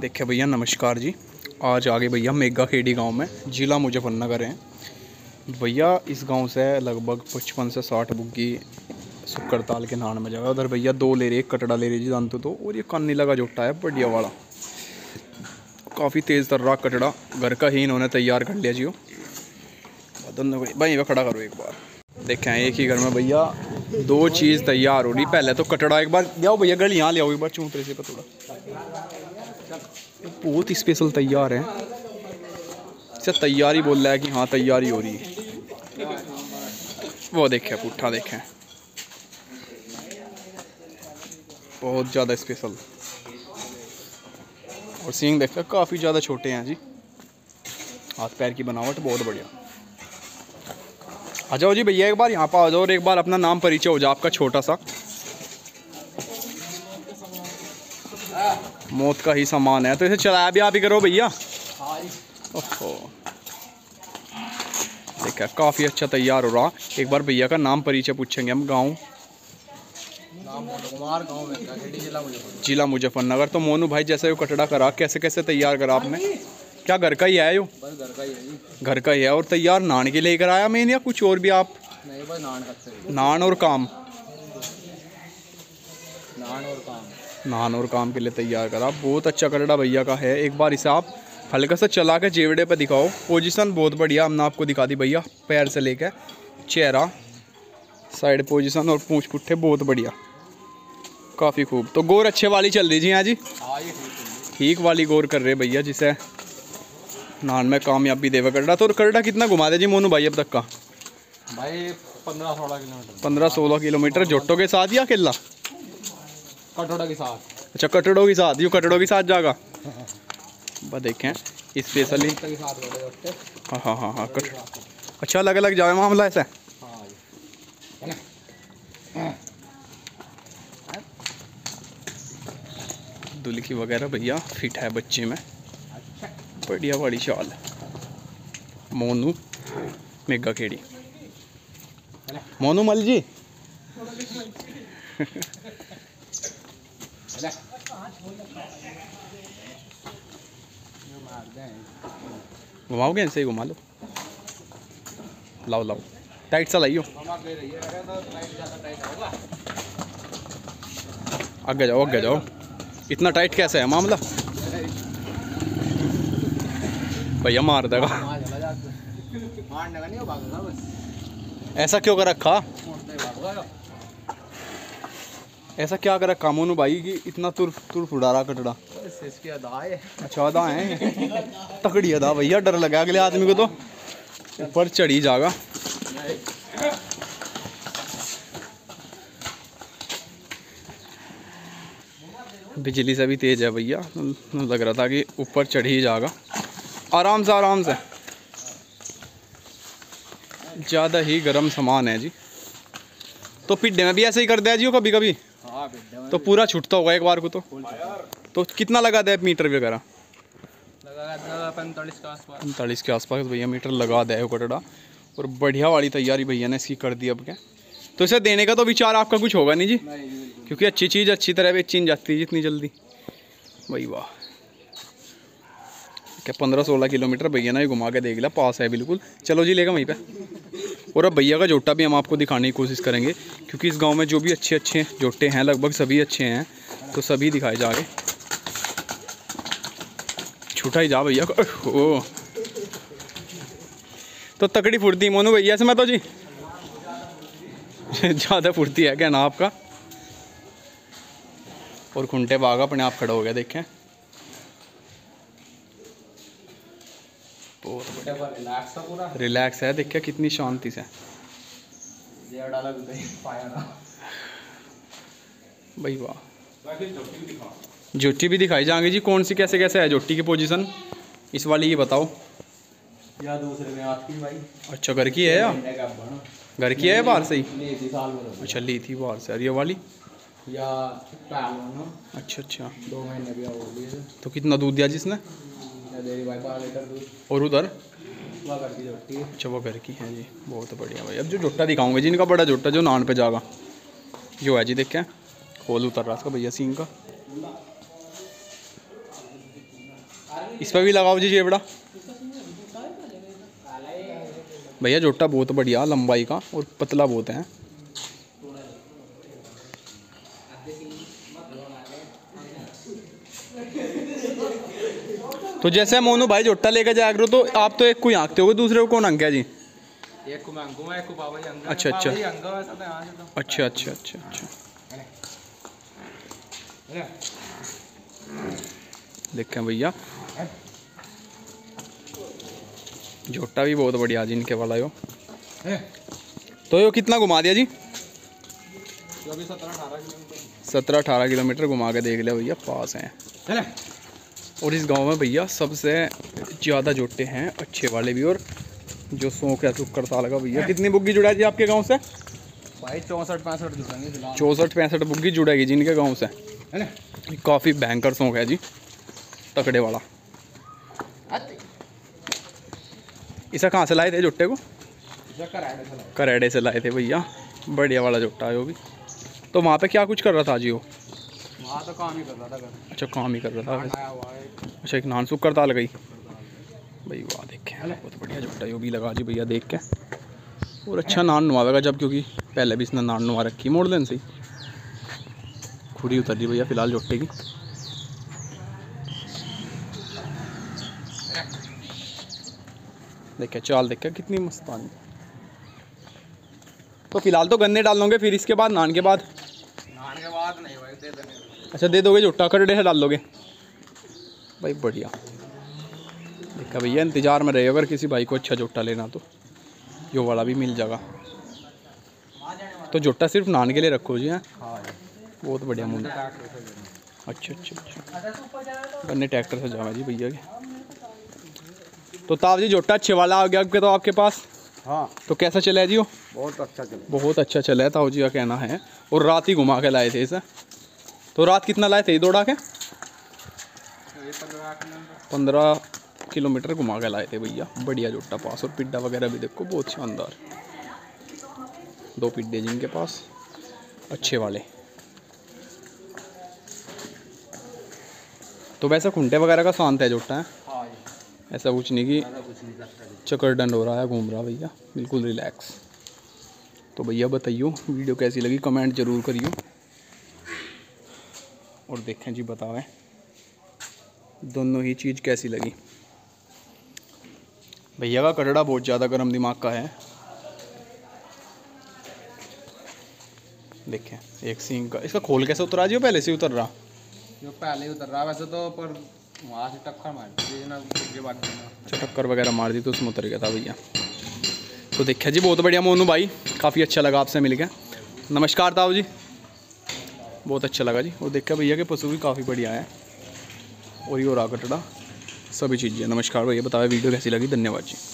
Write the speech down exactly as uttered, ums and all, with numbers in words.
देखिए भैया नमस्कार जी। आज आगे भैया मेगा खेड़ी गांव में, ज़िला मुजफ्फरनगर है भैया। इस गांव से लगभग पचपन से साठ बुग्गी सुकरताल के नान में जगह। उधर भैया दो ले रहे, एक कटड़ा ले रही जी जानते तो, और ये कानी लगा जोटा है बढ़िया वाला, काफ़ी तेज़ तर्रा कटड़ा। घर का ही इन्होंने तैयार कर लिया जी। वो भाई वह खड़ा करो एक बार। देखें एक ही घर में भैया दो चीज़ तैयार हो रही। पहले तो कटड़ा एक बार लियाओ भैया, गल यहाँ ले आओ एक बार चूंतरे से थोड़ा, बहुत स्पेशल तैयार है। इसे तैयारी बोल रहा है कि हाँ तैयारी हो रही है। वो देखें पुट्ठा देखें, बहुत ज़्यादा स्पेशल। और सींग देखें काफ़ी ज़्यादा छोटे हैं जी। हाथ पैर की बनावट बहुत बढ़िया। आ जाओ जी भैया एक बार यहाँ पर आ जाओ और एक बार अपना नाम परिचय हो जाए आपका छोटा सा। मौत का ही सामान है तो इसे चलाया भी आप ही करो भैया। ओहो देखा काफ़ी अच्छा तैयार हो रहा। एक बार भैया का नाम परिचय पूछेंगे हम। गांव जिला मुजफ्फरनगर। तो मोनू भाई जैसे वो कटड़ा करा, कैसे कैसे तैयार करा आपने? क्या घर का ही है यो? घर का ही है जी। घर का ही है। और तैयार नान के लिए कराया मेन या कुछ और भी आप? नहीं भाई नान का। नान और काम नान और काम नान और काम के लिए तैयार करा। बहुत अच्छा कटड़ा भैया का है। एक बार इसे आप हल्का सा चला के जेवड़े पे दिखाओ। पोजीशन बहुत बढ़िया हमने आपको दिखा दी भैया, पैर से लेकर चेहरा, साइड पोजीशन और पूंछ पुट्ठे बहुत बढ़िया, काफ़ी खूब। तो गोर अच्छे वाली चल रही जी। हाँ जी ठीक वाली गोर कर रहे भैया, जिसे नान में कामयाबी देवा करड़ा। तो करड़ा कितना घुमा दे जी मोनू भाई अब तक का? भाई पंद्रह सोलह किलोमीटर। पंद्रह सोलह किलोमीटर जोटों के साथ या अकेला? कटोड़ा के साथ। अच्छा कटड़ों के साथ, यू कटड़ों के साथ जागा। बस देखें स्पेशली। हाँ हाँ हाँ हाँ कट अच्छा अलग अलग जाए मामला ऐसा। दुल्की वगैरह भैया फिट है बच्चे में, बढ़िया बड़ी शाल। मोनू मेगा खेड़ी, मोनू मल जी। घुमाओगे? सही घुमा लो, लाओ लाओ टाइट सा लाइयो। आगे जाओ आगे जाओ। इतना टाइट कैसे है मामला? भैया मार देगा। ऐसा क्यों कर रखा? ऐसा क्या कर रखा मोनू भाई कि इतना तुर तुर फुड़ा रहा कटड़ा? इसकी अदा है। अच्छा अदा है, तकड़ी अदा भैया। डर लगा अगले आदमी को तो ऊपर चढ़ी जाएगा। बिजली से भी तेज है भैया, लग रहा था कि ऊपर चढ़ ही जाएगा। आराम से आराम से, ज़्यादा ही गर्म सामान है जी। तो पिड्डे में भी ऐसे ही कर दिया जी कभी कभी? हाँ पिड्डे में। तो पूरा छुटता होगा एक बार को। तो तो कितना लगा दे मीटर वगैरह? लगा पैंतालीस के आसपास। पैंतालीस के आसपास भैया मीटर लगा दे कटड़ा। और बढ़िया वाली तैयारी भैया ने इसकी कर दी अब क्या। तो इसे देने का तो विचार आपका कुछ होगा नहीं जी? नहीं जी, क्योंकि अच्छी चीज़ अच्छी तरह बेची नहीं जाती जितनी जल्दी। भाई वाह क्या पंद्रह सोलह किलोमीटर भैया ने घुमा के देख लिया, पास है बिल्कुल। चलो जी लेगा वहीं पे। और अब भैया का जोटा भी हम आपको दिखाने की कोशिश करेंगे, क्योंकि इस गांव में जो भी अच्छे अच्छे जोटे हैं लगभग सभी अच्छे हैं, तो सभी दिखाए जाएंगे। छूटा ही जा भैया को। ओ तो तकड़ी फुर्ती मोनू भैया से मैं तो जी ज़्यादा फुर्ती है क्या ना आपका? और खुंटे बाग अपने आप खड़ा हो गया देखें। बहुत रिलैक्स है, देखिए कितनी शांति से। भाई वाह। जोटी भी दिखाई जाएंगे जी। कौन सी कैसे कैसे है जोटी की पोजीशन इस वाली ये बताओ? या दूसरे में आपकी भाई। अच्छा घर की है या घर की है बाहर से ही? ली थी साल में। अच्छा ली थी बाहर से। और ये वाली या अच्छा अच्छा दो महीने भी हो गए। तो कितना दूध दिया जिसने? डेरी भाई बारह लीटर दूध। और उधर वो घर की जोटी है। अच्छा वो घर की है जी, बहुत बढ़िया भाई। अब जो जोटा दिखाऊंगे जी इनका बड़ा जोटा जो नान पे जागा जो है जी, देखें खोल उतर रहा इसका भैया सींग का। इस पर भी लगाओ जी जेबड़ा। भैया जोटा बहुत बढ़िया लंबाई का और पतला बहुत है। तो जैसे मोनू भाई जोटा लेकर जाया करो तो आप तो एक को आंकते हो, दूसरे को कौन आंके जी? एक को मैं आंकूंगा, एक को बाबा जी आंकूंगा। अच्छा अच्छा तो अच्छा अच्छा अच्छा अच्छा देखें भैया जोटा भी बहुत बढ़िया जी इनके वाला यो। तो यो कितना घुमा दिया जी? सत्रह अठारह किलोमीटर घुमा के देख लिया भैया, पास हैं। और इस गांव में भैया सबसे ज़्यादा जोटे हैं अच्छे वाले भी। और जो शौक है शुक्र साल का भैया। कितनी बुग्गी जुड़ा जी आपके गांव से? भाई चौंसठ पैंसठ जुड़ेंगे। चौंसठ पैंसठ बुग्गी जुड़ेगी जी इनके गांव से। काफ़ी भयंकर शौक है जी तकड़े वाला। इसे कहाँ से लाए थे जुट्टे को? करेड़े से लाए थे भैया, बढ़िया वाला जुट्टा है वो भी। तो वहाँ पे क्या कुछ कर रहा था जी वो? वहाँ तो काम ही कर रहा था। अच्छा काम ही कर रहा था। अच्छा एक नान सुक्कर ताल गई भाई, वाह देखें बहुत बढ़िया जुट्टा है वो भी लगा जी भैया देख के। और अच्छा नान नुआवेगा जब, क्योंकि पहले भी इसने नान नुआ रखी मोड़ लेन से खुड़ी उतर रही भैया फिलहाल जुट्टे की। देखे चाल देखे कितनी मस्त पानी। तो फिलहाल तो गन्ने डाल लोगे, फिर इसके बाद नान के बाद? नान के बाद नहीं भाई, दे देंगे। अच्छा दे दोगे जुट्टा, करेड़े से डाल लोगे भाई, बढ़िया। देखा भैया इंतजार में रहे, अगर किसी भाई को अच्छा जुट्टा लेना तो यो वाला भी मिल जाएगा। तो जुट्टा सिर्फ नान के लिए रखो जी। हैं बहुत बढ़िया मुंडा। अच्छा अच्छा अच्छा गन्ने ट्रैक्टर से जावा जी भैया के। तो ताव जी जोटा अच्छे वाला आ गया आपके तो आपके पास? हाँ। तो कैसा चला है जी वो? बहुत अच्छा चला। बहुत अच्छा चला है ताऊ जी का कहना है। और रात ही घुमा के लाए थे इसे। तो रात कितना लाए थे दौड़ा के? पंद्रह किलोमीटर घुमा के लाए थे भैया, बढ़िया जोटा पास। और पिड्डा वगैरह भी देखो बहुत शानदार, दो पिड्डे जिनके पास अच्छे वाले। तो वैसे खुंटे वगैरह का शांत है जोटा है, ऐसा कुछ नहीं कि चक्कर डंड हो रहा है घूम रहा भैया, बिल्कुल रिलैक्स। तो भैया बताइयो वीडियो कैसी लगी, कमेंट ज़रूर करियो। और देखें जी बतावें दोनों ही चीज़ कैसी लगी। भैया का कटड़ा बहुत ज़्यादा गर्म दिमाग का है। देखें एक सींग का, इसका खोल कैसे उतरा जी? पहले से उतर रहा? जो पहले उतर रहा वैसे तो, पर वहाँ से टक्कर मार दी ना, अच्छा टक्कर वगैरह मार दी तो उसमें उतर गया था भैया। तो देखिए जी बहुत बढ़िया मोनू भाई, काफ़ी अच्छा लगा आपसे मिल के। नमस्कार ताऊ जी, बहुत अच्छा लगा जी। और देखा भैया के पशु भी काफ़ी बढ़िया है। और ये और आकटड़ा सभी चीज़ें। नमस्कार भैया, बताया वीडियो कैसी लगी, धन्यवाद जी।